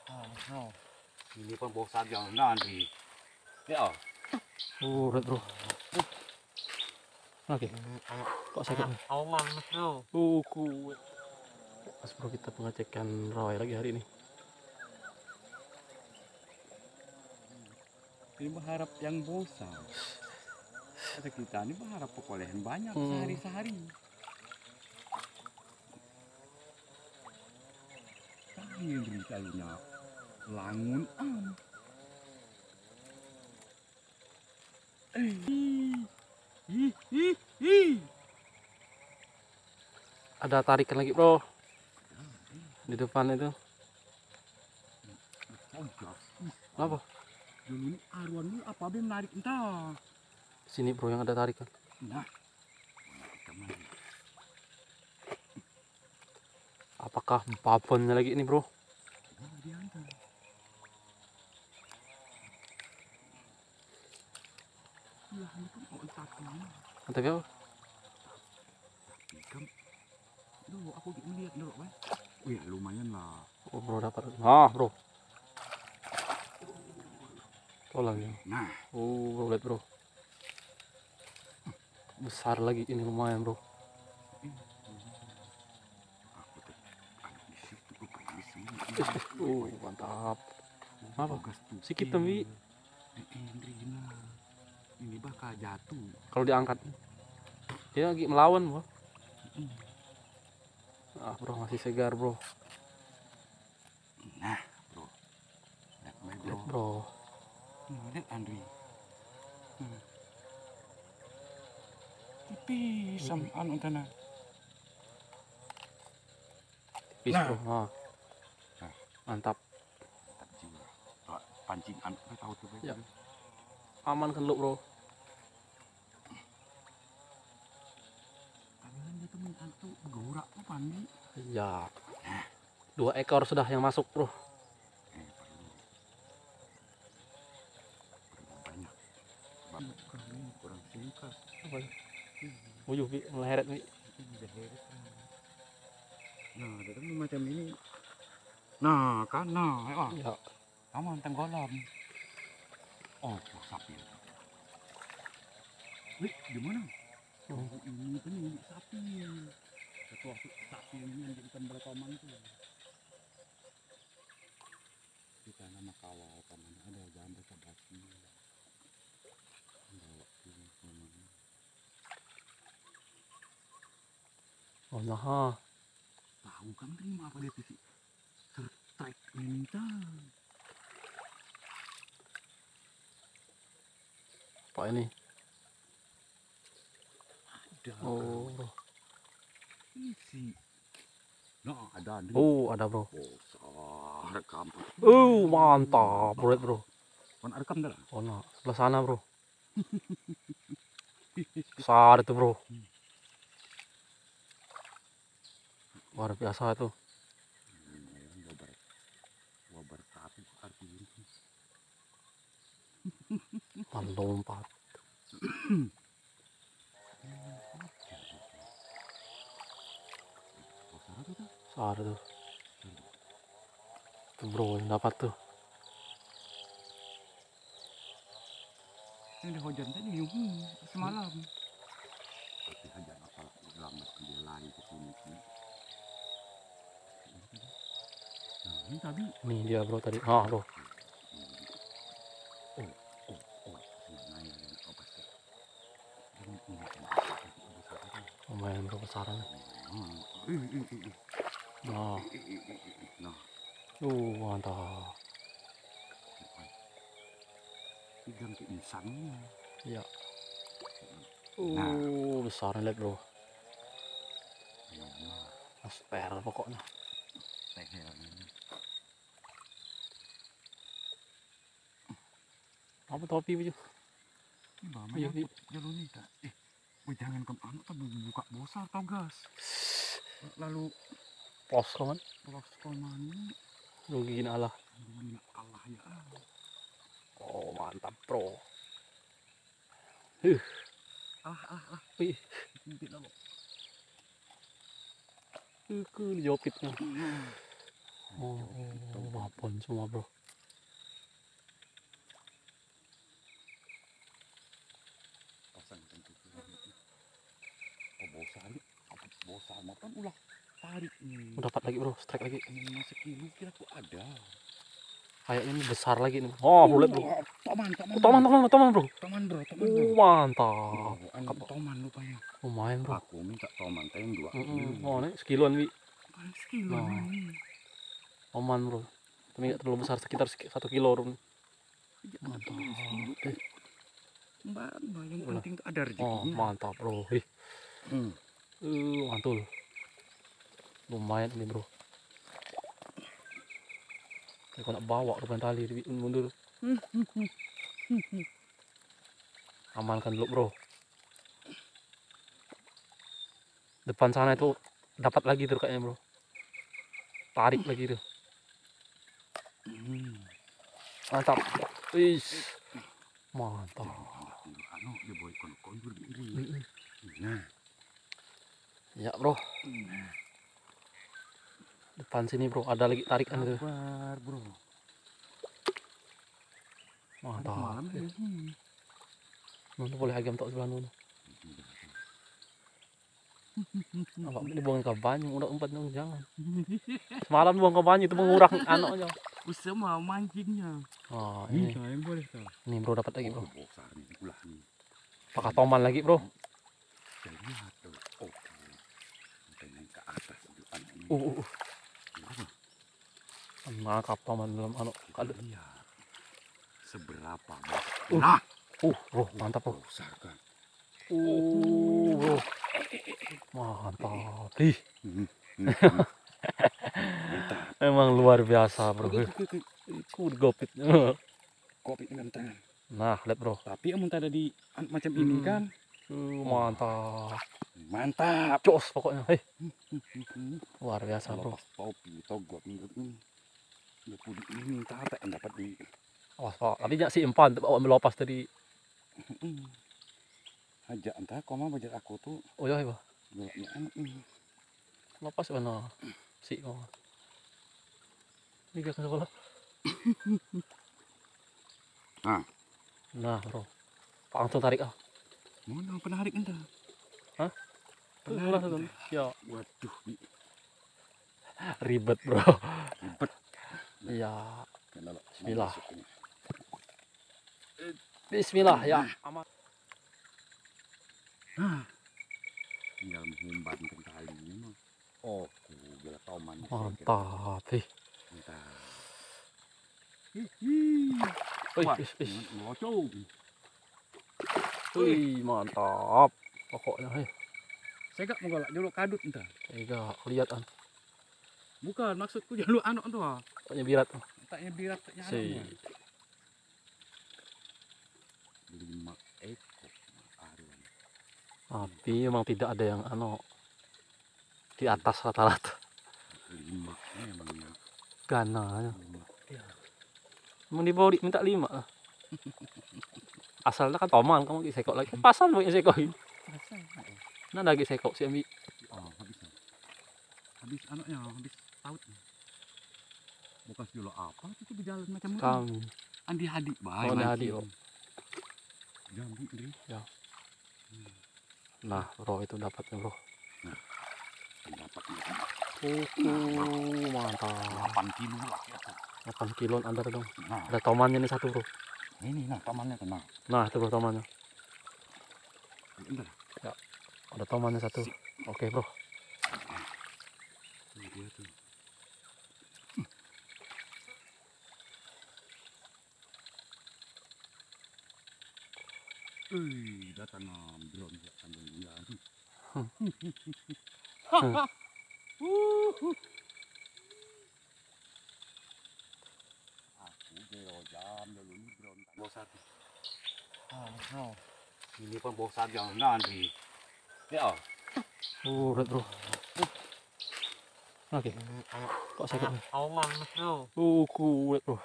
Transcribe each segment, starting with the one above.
Ini pembosan yang nanti. Ya. Red bro. Oke. Kok sakit? Aman bro. Kuat. Mas bro, kita pengecekan rawa lagi hari ini. Ini berharap yang bosan. Kata kita ini berharap perolehan banyak sehari-sehari. Ini beritanya langun Ada tarikan lagi bro di depan itu. Apa? Ini aruan ini apa be menarik entah. Sini bro yang ada tarikan. Nah. Apakah babonnya lagi ini bro? Mantap ya? Duh, aku melihat dulu, Bang. Wih, lumayan lah. Oh, bro dapat. Nah, bro. Tolong ya. Nah. Oh, bro, lihat bro. Besar lagi ini, lumayan bro. Mantap. Apa? Sikit tapi ini bakal jatuh. Kalau diangkat, dia lagi melawan bro. Ah bro, masih segar bro. Nah bro, lihat bro. Lihat Andri. Tipis sama anu tanah. Tipis bro. Nah. Mantap. Pancing anu tahu tuh. Ya. Aman kan lu bro. Gerak apa nih? Ya. 2 ekor sudah yang masuk bro. Banyak. Kurang singkat. Apa ya? Uyuh bi, meleret bi. Nah, ada macam ini. Nah, kan nah, ya. Aman tenggelam. Oh, sapi. Wih, gimana? Oh, ini kan milik sapi. Satu sapi ini yang dijadikan berapa itu. Kita nama kawal paman ada janda sabaki. Oh nah. Tahu kan terima apa dia sih? Strike minta. Apa ini? Oh, isi. Nah, ada nih. Oh, ada bro. Oh, rekam. Mantap, bro. Mana rekam dah? Oh, nah, sebelah sana, bro. Besar itu, bro. Luar biasa itu. Wabar sapi artinya. Lompat. Besar tuh. Tuh bro yang dapat tuh. Ini hujan tadi semalam. Tapi hujan apa lambat dia lari ke sini. Nah, ini tadi. Nih dia bro tadi. Ah bro. Lumayan bro besaran. Nah. Mantap. Ikan keinsannya. Iya. Besar lihat bro. Aspel pokoknya. Apa topi baju? Iya, jalur ini tak. Jangan ke anu kan buka bosar tau gas. Lalu plos kawan. Plos kawan. Rugiin Allah. Rugiin Allah ya. Oh mantap bro. Wih. Jopitnya. Oh, babon. Aman semua bro. Pasang tentu. Oh bosan, bosan makan ulah tarik nih. Dapat lagi bro, strike lagi. Ini sekilo kira aku ada. Kayaknya ini besar lagi nih. Oh, bro, lihat bro. Toman Bro. Toman bro. Mantap. Toman lupanya. Lumayan bro. Aku minta toman tayang 2 kilo. Oh, ini sekiloan wi. Sekilo Oh. ini. Aman bro. Tapi nggak terlalu besar, sekitar 1 kilo bro. Mantap. Mbak, yang penting tuh ada rezekinya. Oh, mantap bro. Ih. Mantul. Lumayan ini bro. Aku nak bawa ke tali mundur. Amankan dulu bro. Depan sana itu dapat lagi tuh kayaknya bro. Tarik lagi tuh. Mantap. Wih. Mantap. Anu dia boy kondur ini. Nah. Ya bro. Depan sini bro, ada lagi tarikan itu. Sabar bro. Mantap. Malam ini. Nanti boleh agam tok sebelah mana. Apa ini buang ke banyu, udah umpat dong jangan. Semalam buang ke banyu itu mengurak anaknya. Usah mau mancingnya. Oh, ini. Yang boleh tahu. Ini bro dapat lagi bro. Besar nih ulah nih. Pakai toman lagi bro. Lihat tuh. Oh. Naik ke atas itu anaknya. Nangkap toman dalam anu kali. Lihat. Seberapa bos. Nah. Bro, mantap bro. Besar kan. Bro. Mantap. Ih. Emang luar biasa bro. Gopit. Kopi dengan tangan. Nah, lihat bro. Tapi amun ada di macam ini kan. Mantap. Mantap. Jos pokoknya. Hei. Luar biasa bro. Topi togot minggu ini. Dia pudi ini tak yang dapat di. Awas pak. Tapi jangan si empan bawa melepas tadi. Ajak entah koma bajak aku tuh. Oh iya pak. Golaknya anak ini. Lepas mana? Si oh. Ini kan sekolah. Nah bro. Langsung tarik ah. Mana penarik entah. Hah? Penarik tuh. Ya. Waduh. Ribet bro. Ribet. Iya. Bismillah. Bismillah ya. Aman. Tinggal mengumbankan tali ini mah. Oh, gila toman. Mantap. Mantap. Wih, mantap. Pokoknya Saya gak mau golak jaluk kadut entah. Ega kelihatan. Bukan maksudku jaluk anak tuh. Pokoknya birat. Taknya birat taknya Si. 5 ekor arung. Tapi memang tidak ada yang di atas rata-rata. 5 memangnya. Gana. 5. Ya. Emang di bawah minta 5 lah. Asalnya kan toman kamu sekok lagi. Pasal banyak sekok ini. Nah lagi sekok si ambil. Oh, habis anaknya, habis pautnya. Bekas dulu apa itu berjalan macam itu. Kami. Andi Hadi, baik. Andi Hadi, oh. Jambi ini. Ya. Nah, bro itu dapatnya, bro. Nah. Dapat mantap. 8 kilo lah ya. 8 kilon ada dong. Nah, Ada tomannya nih satu, bro. ini nah tomannya tenang. Nah, itu bro tomannya. Bentar. Ya. Ada tomannya satu. Oke, bro. Ini dia tuh. Datang drone ya sambil jalan. Aku jam dulu ini drone bosan. Ini pun bosan yang nanti. Ya. Lihat, bro. Oke. Kok sakit? Awan, Kuat, bro.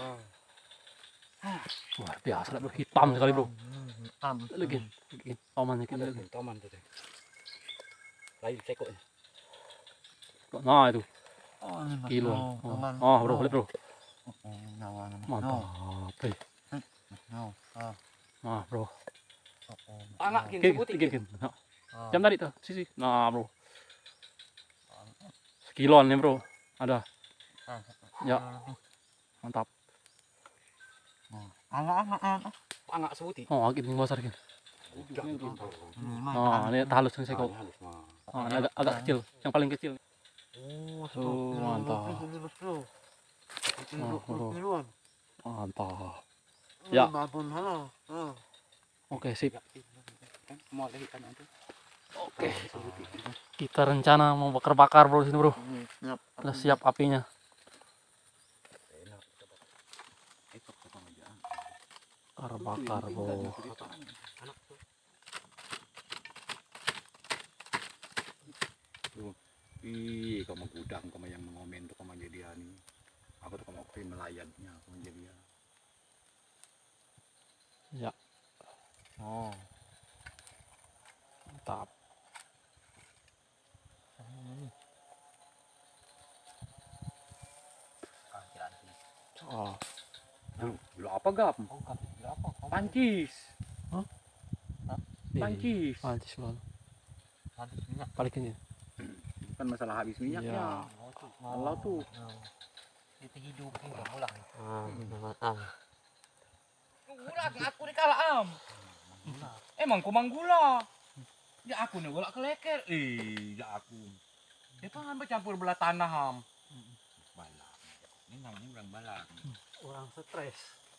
Luar biasa, bro. Hitam sekali, bro. Lagi tomannya kita lagi. Toman tuh. Lain sekoknya. Nah, itu. Kilo. Oh, bro, lihat, bro. Mantap. Nah, bro. Angak kin Oke, sebuti. kin. Nah, jam tadi tuh, sisi. Nah, bro. Sekiloan nih, bro. Ada. Ya, mantap. Angak sebuti. Oh, agak besar kin. Oh, ini halus nih seko. Oh, ini agak kecil, yang paling kecil. Mantap. Mantap. Ya. Oke, sip. Oke. Kita rencana mau bakar-bakar, bro, sini, bro. Udah siap apinya. Bakar, bro. Ih, kamu gudang, kamu yang mengomen tuh kamu jadi ani. Apa tuh kamu oke melayatnya, kamu jadi ya. Ya. Oh. Mantap. Oh. Dulu apa gap? Pancis. Hah? Pancis. Pancis banget. Balikin ya. Kan masalah habis minyaknya. Allah tuh. Itu hidup enggak ulang. Ulang aku di kala am. Emang ku manggula. Ya aku nih golak keleker. Ya aku. Itu kan bercampur belah tanah ham. Balak. Ini namanya orang balak. Orang stres.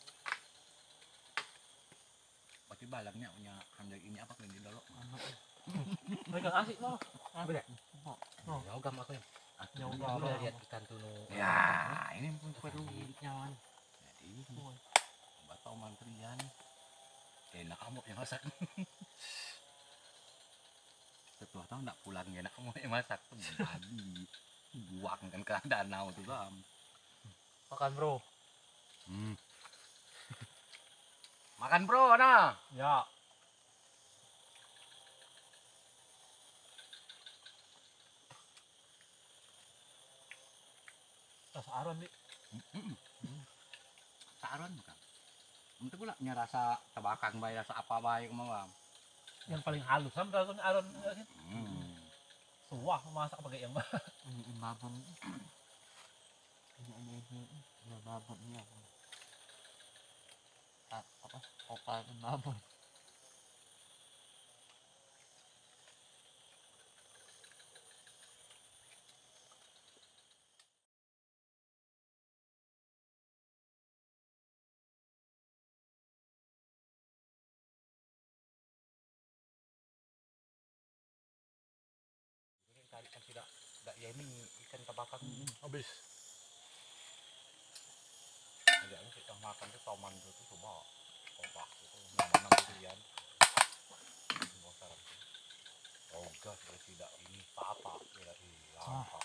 Berarti balaknya punya handai ini apa yang di dolok. Mereka asik loh. Beda. Nyogam aku ya. Nyogam. Lihat ikan tunu. Ya, ini pun perlu nyaman. Jadi, batau mantrian. Enak kamu yang masak. Setelah tahu nak pulang enak kamu yang masak tuh babi. Buang kan ke danau tuh bang. Makan, bro. Makan bro, nah. Ya. Aron nih. Saron bukan. Untuk pula punya rasa tabakang baik, rasa apa baik mau bang. Yang paling halus kan Aron. Suah masak pakai yang Babon. Ini babonnya. Apa? Opal babon. Kan tidak ya ini ikan tabakang habis. agak ini kita makan tuh toman tuh coba opak itu nama pilihan bosan oh gas kalau tidak ini apa tidak makan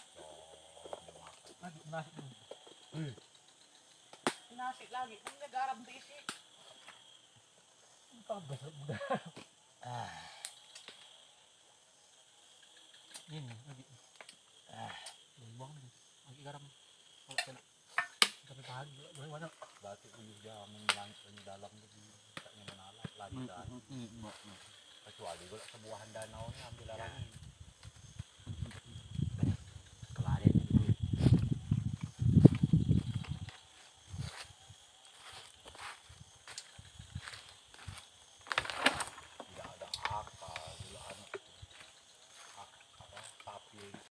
nasi lagi punya garam diisi Ini lagi. Buang lagi garam. Kalau kena tapi tahan banyak. berarti uyuh jamin yang dalam lagi minalak lagi kan kecuali kalau sebuahan danau ini ambil lagi